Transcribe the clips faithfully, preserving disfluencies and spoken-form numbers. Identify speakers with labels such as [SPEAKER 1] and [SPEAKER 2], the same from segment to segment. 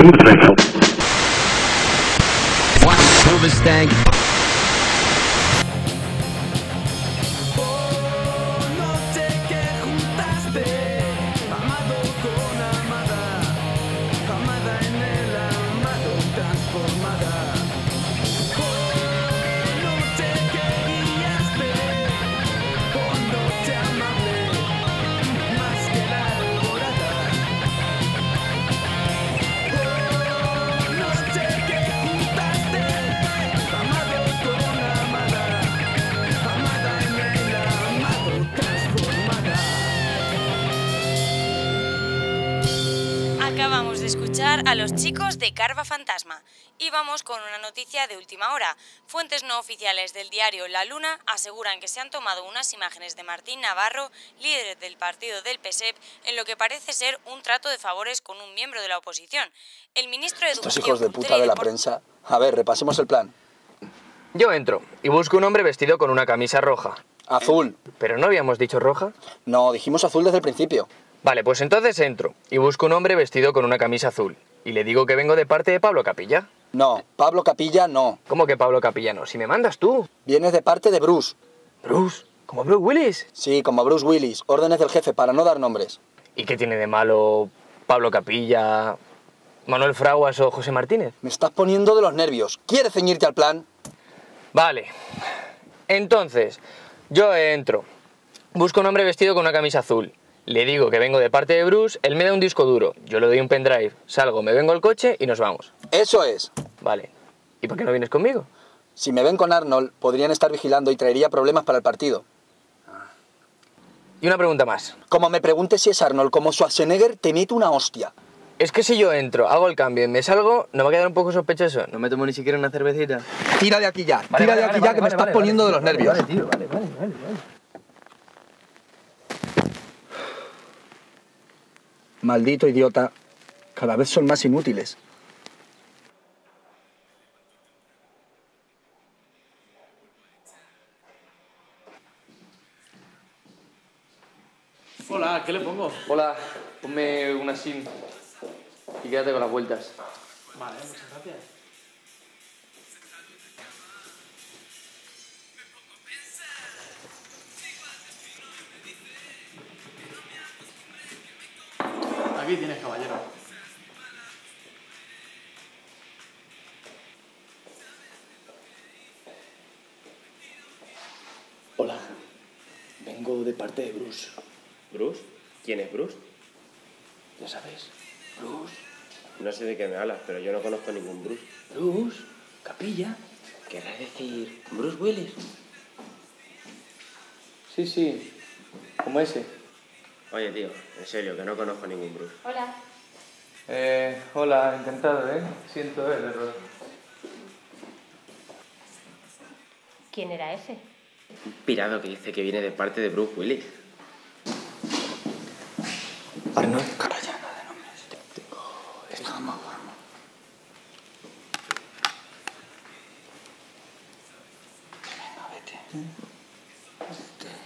[SPEAKER 1] Stank.
[SPEAKER 2] Acabamos de escuchar a los chicos de Carva Fantasma y vamos con una noticia de última hora. Fuentes no oficiales del diario La Luna aseguran que se han tomado unas imágenes de Martín Navarro, líder del partido del P S E P, en lo que parece ser un trato de favores con un miembro de la oposición. El ministro de
[SPEAKER 3] Estos
[SPEAKER 2] Educación...
[SPEAKER 3] hijos de puta de la prensa. A ver, repasemos el plan.
[SPEAKER 4] Yo entro y busco un hombre vestido con una camisa roja.
[SPEAKER 3] Azul.
[SPEAKER 4] ¿Pero no habíamos dicho roja?
[SPEAKER 3] No, dijimos azul desde el principio.
[SPEAKER 4] Vale, pues entonces entro y busco un hombre vestido con una camisa azul. Y le digo que vengo de parte de Pablo Capilla.
[SPEAKER 3] No, Pablo Capilla no.
[SPEAKER 4] ¿Cómo que Pablo Capilla no? Si me mandas tú.
[SPEAKER 3] Vienes de parte de Bruce.
[SPEAKER 4] ¿Bruce? ¿Como Bruce Willis?
[SPEAKER 3] Sí, como Bruce Willis. Órdenes del jefe, para no dar nombres.
[SPEAKER 4] ¿Y qué tiene de malo Pablo Capilla, Manuel Fraguas o José Martínez?
[SPEAKER 3] Me estás poniendo de los nervios. ¿Quieres ceñirte al plan?
[SPEAKER 4] Vale. Entonces, yo entro. Busco un hombre vestido con una camisa azul. Le digo que vengo de parte de Bruce, él me da un disco duro, yo le doy un pendrive, salgo, me vengo al coche y nos vamos.
[SPEAKER 3] Eso es.
[SPEAKER 4] Vale. ¿Y por qué no vienes conmigo?
[SPEAKER 3] Si me ven con Arnold, podrían estar vigilando y traería problemas para el partido.
[SPEAKER 4] Y una pregunta más.
[SPEAKER 3] Como me preguntes si es Arnold como Schwarzenegger, te meto una hostia.
[SPEAKER 4] Es que si yo entro, hago el cambio y me salgo, ¿no va a quedar un poco sospechoso? No me tomo ni siquiera una cervecita.
[SPEAKER 3] Tira de aquí ya,
[SPEAKER 4] vale,
[SPEAKER 3] tira
[SPEAKER 4] vale,
[SPEAKER 3] de aquí
[SPEAKER 4] vale,
[SPEAKER 3] ya,
[SPEAKER 4] vale,
[SPEAKER 3] que me
[SPEAKER 4] vale,
[SPEAKER 3] estás
[SPEAKER 4] vale,
[SPEAKER 3] poniendo
[SPEAKER 4] vale,
[SPEAKER 3] de los
[SPEAKER 4] vale,
[SPEAKER 3] nervios.
[SPEAKER 4] Vale, tío, vale, vale, vale, vale.
[SPEAKER 3] Maldito idiota. Cada vez son más inútiles.
[SPEAKER 5] Hola, ¿qué le pongo?
[SPEAKER 4] Hola, ponme una sim y quédate con las vueltas.
[SPEAKER 5] Vale, muchas gracias. Aquí tienes, caballero.
[SPEAKER 6] Hola, vengo de parte de Bruce.
[SPEAKER 7] ¿Bruce? ¿Quién es Bruce?
[SPEAKER 6] Ya sabes, Bruce.
[SPEAKER 7] No sé de qué me hablas, pero yo no conozco ningún Bruce.
[SPEAKER 6] Bruce, Capilla.
[SPEAKER 7] ¿Querrás decir Bruce Willis?
[SPEAKER 4] Sí, sí, como ese.
[SPEAKER 7] Oye, tío, en serio, que no conozco ningún Bruce.
[SPEAKER 2] Hola.
[SPEAKER 4] Eh, hola, encantado, ¿eh? Siento el error.
[SPEAKER 8] ¿Quién era ese?
[SPEAKER 7] Un pirado que dice que viene de parte de Bruce Willis.
[SPEAKER 3] Arnold, calla ya, no de nombres. Estamos. Venga, vete. Vete.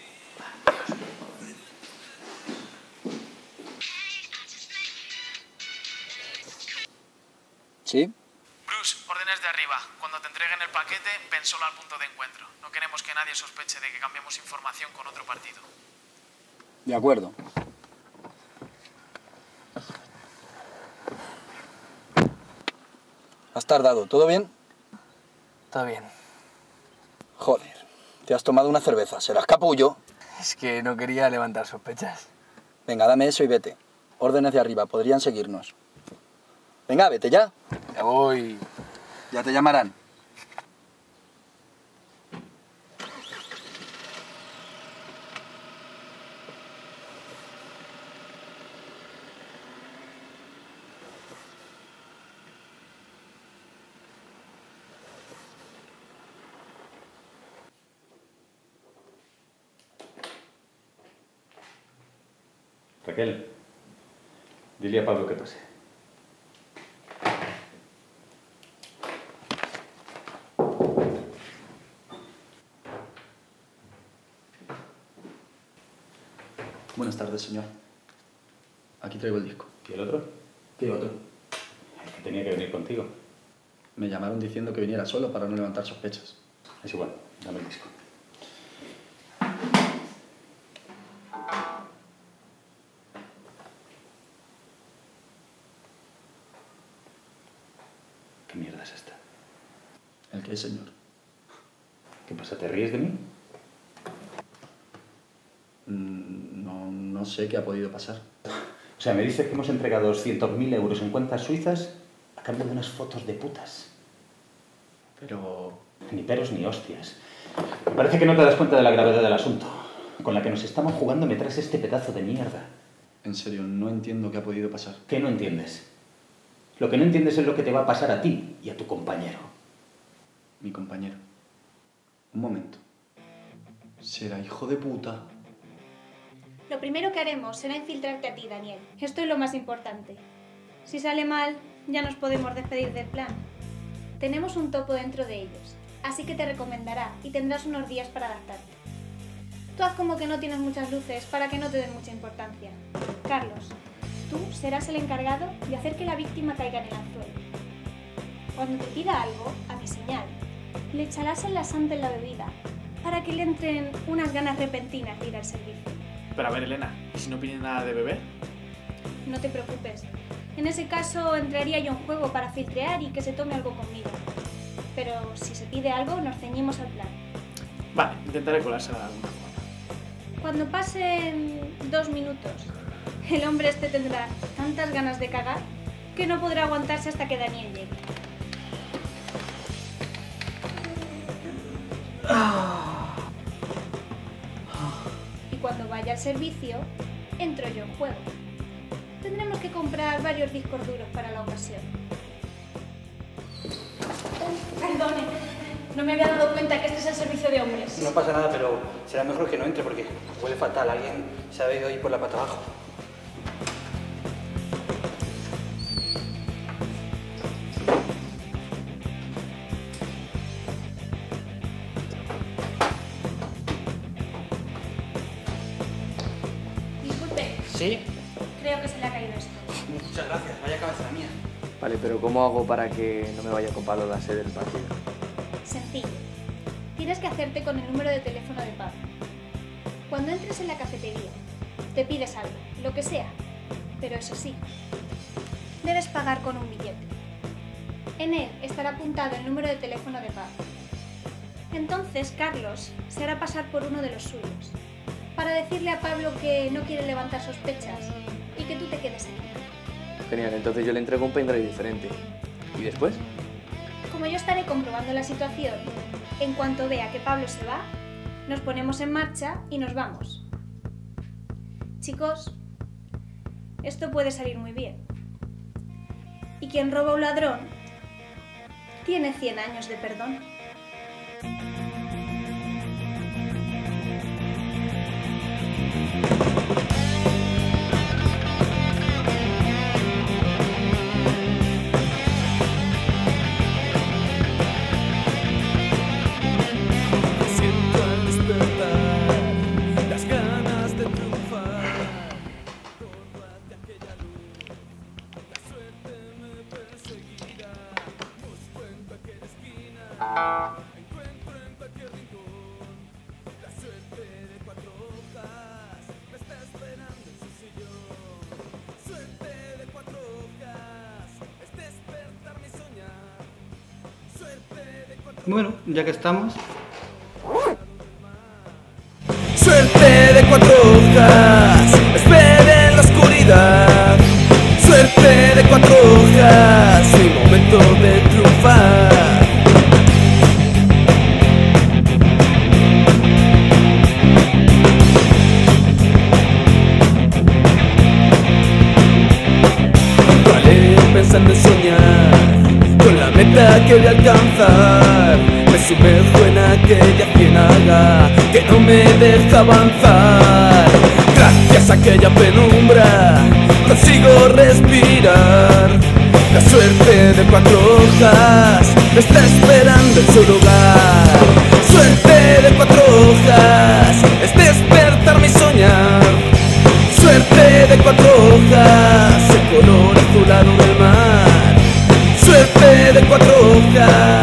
[SPEAKER 3] ¿Sí?
[SPEAKER 5] Bruce, órdenes de arriba. Cuando te entreguen el paquete, ven solo al punto de encuentro. No queremos que nadie sospeche de que cambiamos información con otro partido.
[SPEAKER 3] De acuerdo. Has tardado. ¿Todo bien?
[SPEAKER 4] Está bien.
[SPEAKER 3] Joder. Te has tomado una cerveza. Serás capullo.
[SPEAKER 4] Es que no quería levantar sospechas.
[SPEAKER 3] Venga, dame eso y vete. Órdenes de arriba. Podrían seguirnos. Venga, vete ya.
[SPEAKER 4] Ya voy.
[SPEAKER 3] Ya te llamarán.
[SPEAKER 9] Raquel, dile a Pablo que pase.
[SPEAKER 6] Buenas tardes, señor. Aquí traigo el disco.
[SPEAKER 9] ¿Y el otro?
[SPEAKER 6] ¿Qué otro?
[SPEAKER 9] que tenía que venir contigo.
[SPEAKER 3] Me llamaron diciendo que viniera solo para no levantar sospechas.
[SPEAKER 9] Es igual, dame el disco. ¿Qué mierda es esta?
[SPEAKER 3] ¿El qué, señor?
[SPEAKER 9] ¿Qué pasa? ¿Te ríes de mí?
[SPEAKER 3] Mm, No, no sé qué ha podido pasar.
[SPEAKER 9] O sea, me dices que hemos entregado doscientos mil euros en cuentas suizas a cambio de unas fotos de putas.
[SPEAKER 3] Pero...
[SPEAKER 9] Ni peros ni hostias. Me parece que no te das cuenta de la gravedad del asunto. Con la que nos estamos jugando me traes este pedazo de mierda.
[SPEAKER 3] En serio, no entiendo qué ha podido pasar.
[SPEAKER 9] ¿Qué no entiendes? Lo que no entiendes es lo que te va a pasar a ti y a tu compañero.
[SPEAKER 3] Mi compañero. Un momento. ¿Será hijo de puta?
[SPEAKER 1] Lo primero que haremos será infiltrarte a ti, Daniel. Esto es lo más importante. Si sale mal, ya nos podemos despedir del plan. Tenemos un topo dentro de ellos, así que te recomendará y tendrás unos días para adaptarte. Tú haz como que no tienes muchas luces para que no te den mucha importancia. Carlos, tú serás el encargado de hacer que la víctima caiga en el anzuelo. Cuando te pida algo, a mi señal, le echarás el laxante en la bebida para que le entren unas ganas repentinas de ir al servicio.
[SPEAKER 5] Pero a ver, Elena, ¿y si no pide nada de beber?
[SPEAKER 1] No te preocupes. En ese caso entraría yo en juego para filtrear y que se tome algo conmigo. Pero si se pide algo, nos ceñimos al plan.
[SPEAKER 5] Vale, intentaré colársela de alguna forma.
[SPEAKER 1] Cuando pasen dos minutos, el hombre este tendrá tantas ganas de cagar que no podrá aguantarse hasta que Daniel llegue. Y cuando vaya al servicio, entro yo en juego. Tendremos que comprar varios discos duros para la ocasión. Perdone, no me había dado cuenta que este es el servicio de hombres.
[SPEAKER 6] No pasa nada, pero será mejor que no entre porque huele fatal. Alguien se ha debido ir por la pata abajo.
[SPEAKER 1] Disculpe,
[SPEAKER 6] ¿Sí?
[SPEAKER 1] creo que se le ha caído esto.
[SPEAKER 6] Muchas gracias. Vaya cabeza la mía.
[SPEAKER 4] Vale, pero ¿cómo hago para que no me vaya con Pablo la sede del partido?
[SPEAKER 1] Sencillo. Tienes que hacerte con el número de teléfono de Pablo. Cuando entres en la cafetería, te pides algo, lo que sea. Pero eso sí, debes pagar con un billete. En él estará apuntado el número de teléfono de Pablo. Entonces Carlos se hará pasar por uno de los suyos, para decirle a Pablo que no quiere levantar sospechas y que tú te quedes aquí.
[SPEAKER 4] Genial, entonces yo le entrego un pendrive diferente. ¿Y después?
[SPEAKER 1] Como yo estaré comprobando la situación, en cuanto vea que Pablo se va, nos ponemos en marcha y nos vamos. Chicos, esto puede salir muy bien. Y quien roba a un ladrón tiene cien años de perdón.
[SPEAKER 6] Bueno, ya que estamos...
[SPEAKER 10] Suerte de cuatro hojas, espera en la oscuridad. Suerte de cuatro hojas, mi momento de triunfar. Vale pensando en soñar, con la meta que voy a alcanzar. Me sumerjo en aquella ciénaga que no me deja avanzar. Gracias a aquella penumbra consigo respirar. La suerte de cuatro hojas me está esperando en su lugar. Suerte de cuatro hojas es despertarme y soñar. Suerte de cuatro hojas, el color azulado del mar. de cuatro hojas.